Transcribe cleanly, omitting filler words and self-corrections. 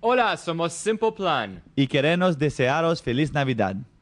Hola, somos Simple Plan. y queremos desearos feliz Navidad.